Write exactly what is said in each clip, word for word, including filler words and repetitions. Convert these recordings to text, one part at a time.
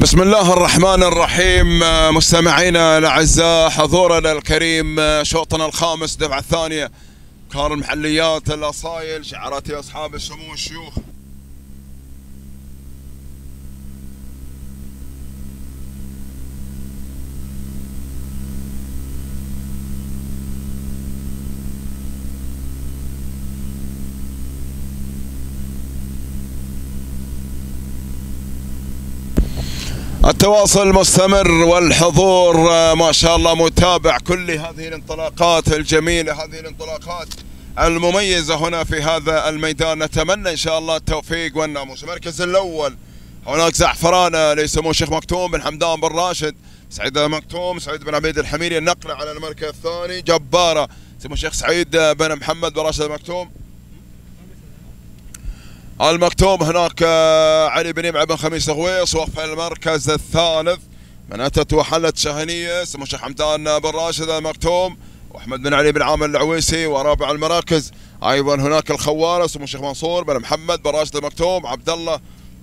بسم الله الرحمن الرحيم. مستمعينا الاعزاء، حضورنا الكريم، شوطنا الخامس دفعه الثانيه، كار المحليات، الاصايل، شعارات اصحاب السمو الشيوخ. التواصل مستمر والحضور ما شاء الله متابع كل هذه الانطلاقات الجميلة، هذه الانطلاقات المميزة هنا في هذا الميدان. نتمنى إن شاء الله التوفيق والناموس. المركز الأول هناك زعفرانة لسمو الشيخ مكتوم بن حمدان بن راشد، سعيد مكتوم، سعيد بن عبيد الحميري. النقلة على المركز الثاني جبارة سمو الشيخ سعيد بن محمد بن راشد المكتوم. المكتوم هناك علي بن يمعة بن خميس غويص. وفي المركز الثالث من أتت وحلت شهنية سمو الشيخ حمدان بن راشد المكتوم وأحمد بن علي بن عامر العويسي. ورابع المراكز أيضا هناك الخوارة سمو الشيخ منصور بن محمد بن راشد المكتوم، عبد الله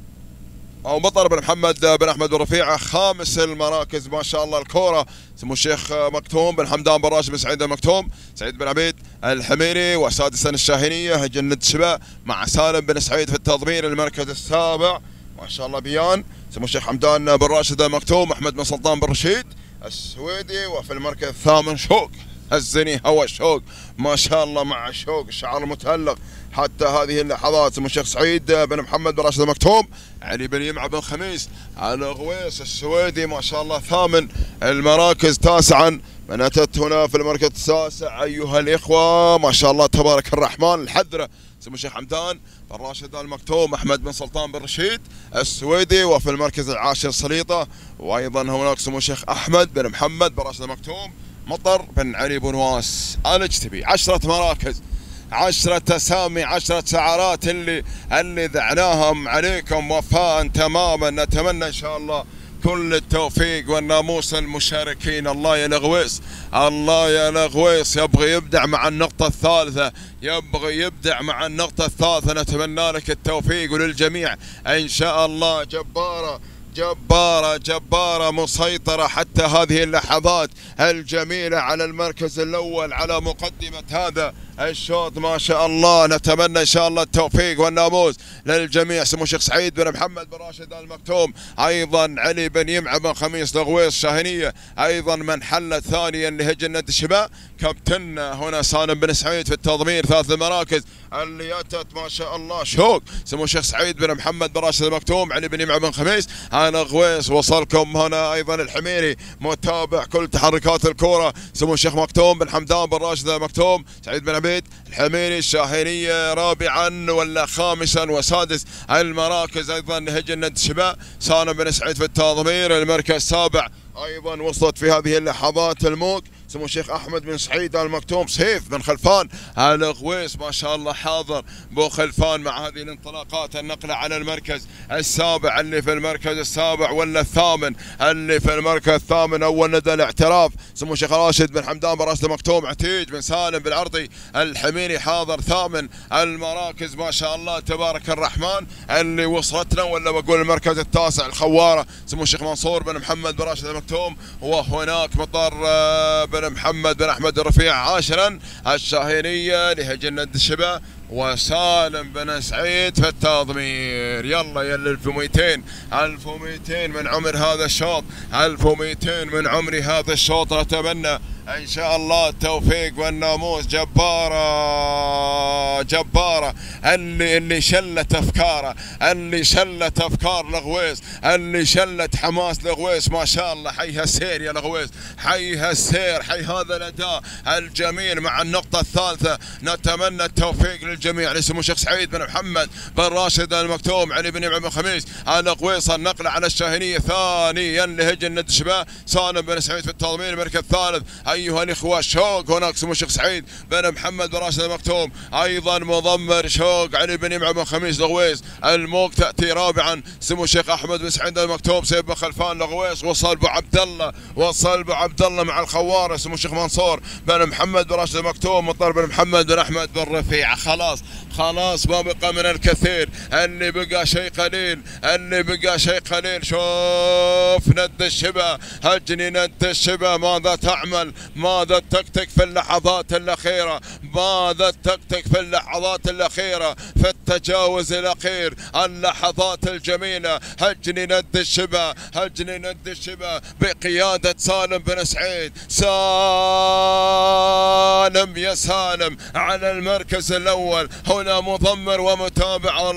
أو مطر بن محمد بن أحمد بن رفيعة. خامس المراكز ما شاء الله الكورة سمو الشيخ مكتوم بن حمدان بن راشد بن سعيد المكتوم، سعيد بن عبيد الحميري. وسادسا الشاهينية جنة شباء مع سالم بن سعيد في التضمير. المركز السابع ما شاء الله بيان سمو الشيخ حمدان بن راشد المكتوم، أحمد بن سلطان بن رشيد السويدي. وفي المركز الثامن شوق الزني هو الشوق ما شاء الله مع الشوق الشعار المتألق حتى هذه اللحظات سمو الشيخ سعيد بن محمد بن راشد المكتوم، علي بن يمعة بن خميس على غويص السويدي ما شاء الله. ثامن المراكز. تاسعا من أتت هنا في المركز التاسع أيها الإخوة ما شاء الله تبارك الرحمن الحذرة سمو الشيخ حمدان بن راشد المكتوم، أحمد بن سلطان بن رشيد السويدي. وفي المركز العاشر سليطة، وأيضا هناك سمو الشيخ أحمد بن محمد بن راشد المكتوم، مطر بن علي بن واس الاجتبي. عشرة مراكز، عشرة تسامي، عشرة شعارات اللي اللي ذعناهم عليكم وفاء تماما. نتمنى ان شاء الله كل التوفيق والناموس المشاركين. الله يا لغويس، الله يا لغويس، يبغى يبدع مع النقطة الثالثة، يبغى يبدع مع النقطة الثالثة. نتمنى لك التوفيق وللجميع ان شاء الله. جبارة جبارة جبارة مسيطرة حتى هذه اللحظات الجميلة على المركز الأول على مقدمة هذا الشوط ما شاء الله. نتمنى إن شاء الله التوفيق والناموس للجميع. سمو الشيخ سعيد بن محمد بن راشد المكتوم، أيضا علي بن يمعة بن خميس لغويص شاهنية، أيضا من حل ثانيا لهجنة الشباب كابتن هنا سالم بن سعيد في التضمير. ثلاث المراكز اللي أتت ما شاء الله شوق سمو الشيخ سعيد بن محمد بن راشد المكتوم، علي بن يمعة بن خميس على غويص. وصلكم هنا أيضا الحميري متابع كل تحركات الكرة سمو الشيخ مكتوم بن حمدان بن راشد المكتوم، سعيد بن عبيد الحميري الشاهينية. رابعا ولا خامسا وسادس المراكز أيضا هجنة الشباب سالم بن سعيد في التضمير. المركز السابع أيضا وصلت في هذه اللحظات الموج سمو الشيخ أحمد بن سعيد المكتوم، سيف بن خلفان على غويص ما شاء الله حاضر بو خلفان مع هذه الانطلاقات. النقلة على المركز السابع اللي في المركز السابع ولا الثامن اللي في المركز الثامن. أول ندى الاعتراف سمو الشيخ راشد بن حمدان بن راشد المكتوم، عتيج بن سالم بن عرضي الحميري حاضر. ثامن المراكز ما شاء الله تبارك الرحمن اللي وصلتنا ولا بقول المركز التاسع الخوارة سمو الشيخ منصور بن محمد بن راشد المكتوم، وهناك مطر بن محمد بن احمد الرفيع. عاشرا الشاهينية لهجنة الشباب وسالم بن سعيد في التضمير. يلا يا ألف ومئتين ألف ومئتين من عمر هذا الشوط، ألف ومئتين من عمر هذا الشوط. نتمنى ان شاء الله التوفيق والناموس. جبارة جبارة اللي اللي شلت افكاره، اللي شلت افكار لغويص، اللي شلت حماس لغويص ما شاء الله. حي هالسير يا لغويص، حي هالسير، حي هذا الاداء الجميل مع النقطة الثالثة. نتمنى التوفيق للجميع لسمو الشيخ سعيد بن محمد بن راشد المكتوم، علي بن يمعة بن خميس على غويص. النقلة على الشاهينية ثانيا لهجنة الشباب سالم بن سعيد في التضمير. المركز الثالث أيها الإخوة شوق هناك سمو الشيخ سعيد بن محمد بن راشد المكتوم، أيضا مضمر شوق علي بن يمعة بن خميس لغويص. الموج تأتي رابعا سمو الشيخ أحمد بن سعيد المكتوم، سيف بن خلفان لغويص. وصل أبو عبد الله، وصل أبو عبد الله مع الخوارة سمو الشيخ منصور بن محمد بن راشد المكتوم، مطر بن محمد بن أحمد بن رفيعة. خلاص خلاص ما بقى من الكثير، اللي بقى شيء قليل، اللي بقى شيء قليل. شوف ند الشبا، هجني ند الشبا ماذا تعمل، ماذا تكتك في اللحظات الأخيرة، ماذا تكتك في اللحظات الأخيرة في التجاوز الأخير، اللحظات الجميلة. هجني ند الشبا، هجني ند الشبا بقيادة سالم بن سعيد. سالم يا سالم على المركز الأول، هنا مضمر ومتابع.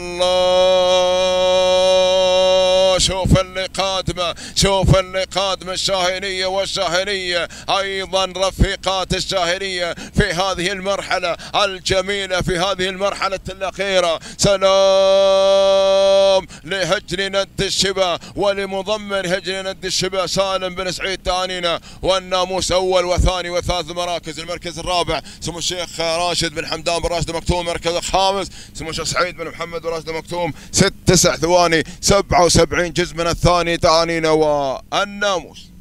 الله شوف اللي قادمه، شوف اللي قادمه الشاهينية، والشاهينية أيضا رفيقات الشاهينية في هذه المرحلة الجميلة، في هذه المرحلة الأخيرة. سلام لهجن ند الشبا ولمضمر هجن ند الشبا سالم بن سعيد تانينا، والناموس أول وثاني وثالث مراكز. المركز الرابع سمو الشيخ راشد بن حمدان بن راشد مكتوم، المركز الخامس سمو الشيخ سعيد بن محمد بن راشد مكتوم، ست تسع ثواني سبعة وسبعين جزء من الثاني تانينا والناموس.